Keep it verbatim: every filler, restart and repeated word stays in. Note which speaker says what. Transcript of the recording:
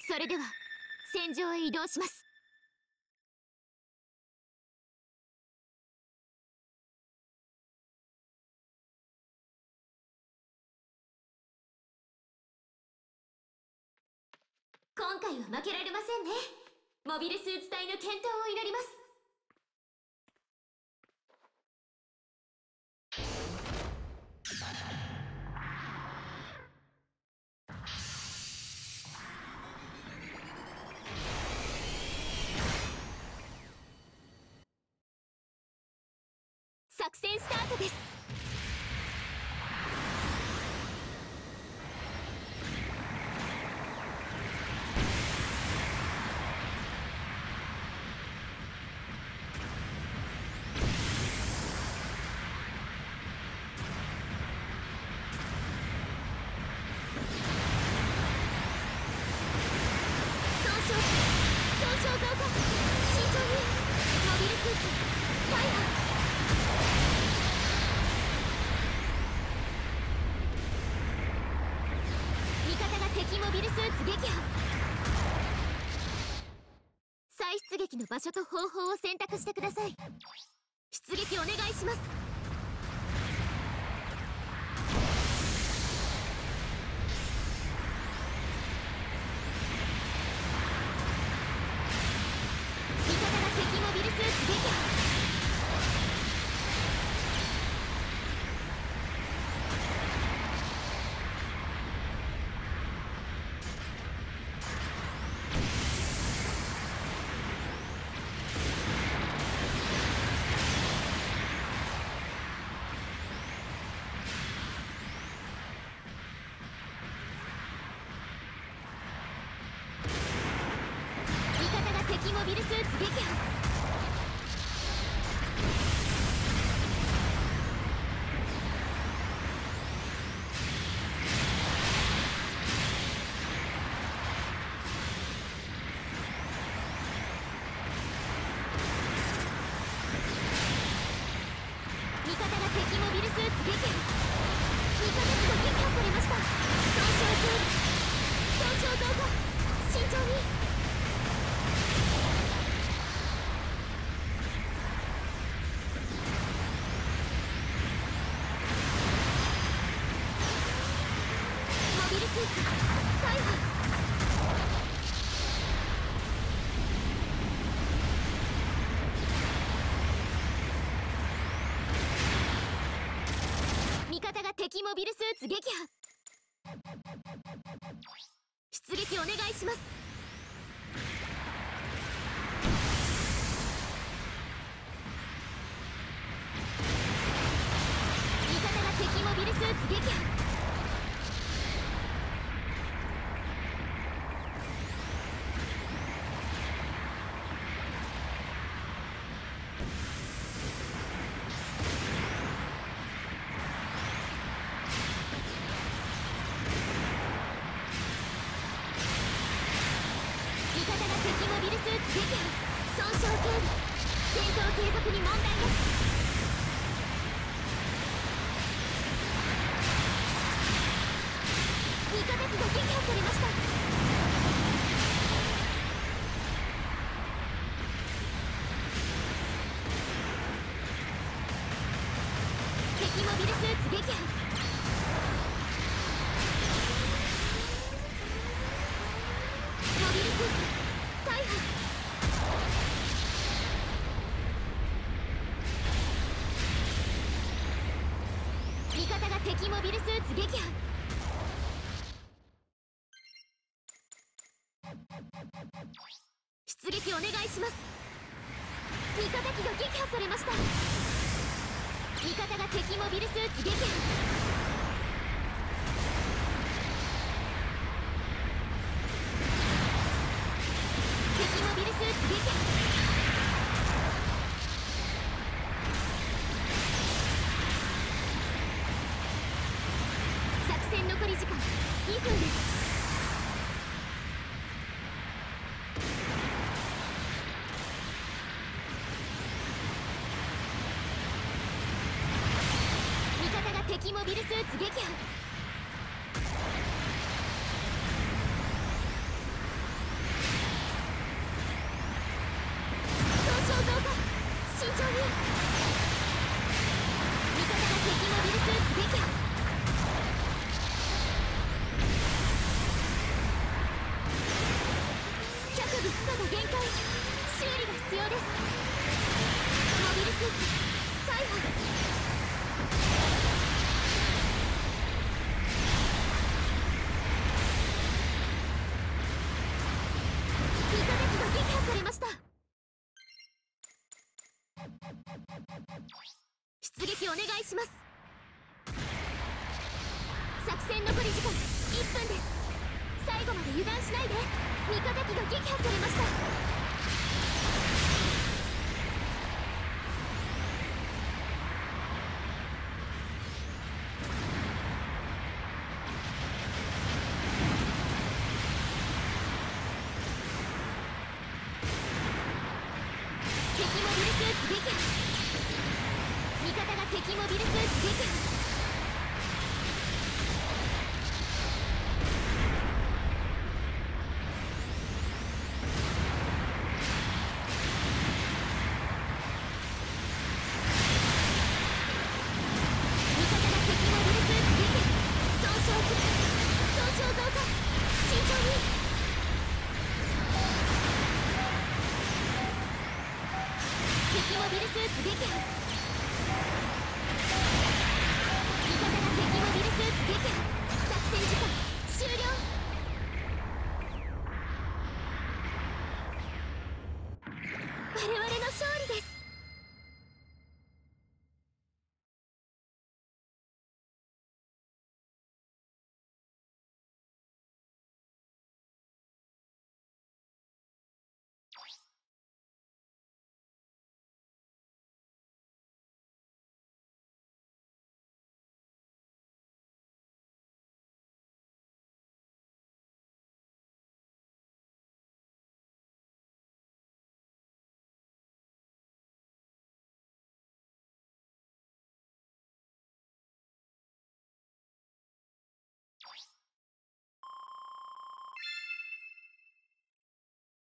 Speaker 1: それでは戦場へ移動します。今回は負けられませんね。モビルスーツ隊の健闘を祈ります。作戦スタートです。再出撃の場所と方法を選択してください。出撃お願いします。味方が敵モビルスーツ撃破。敵モビルスーツ撃破。味方が敵モビルスーツ撃破。味方機が撃破されました。損傷増損傷増加。慎重に。味方が敵モビルスーツ撃破。出撃お願いします。味方が敵モビルスーツ撃破。敵モビルスーツ撃破。損傷軽微。戦闘継続に問題なし。味方機が撃破されました。敵モビルスーツ撃破。モビルスーツ大破。味方が敵モビルスーツ撃破。出撃お願いします。味方機が撃破されました。味方が敵モビルスーツ撃破。敵モビルスーツ撃破。作戦残り時間にふんです。味方が敵モビルスーツ撃破。 必要です。モビルスーツ逮捕。味方機が撃破されました。出撃お願いします。作戦残り時間いっぷんです。最後まで油断しないで。味方機が撃破されました。敵モビルスーツ撃破。味方が敵モビルスーツ撃破。敵モビルスーツ撃破。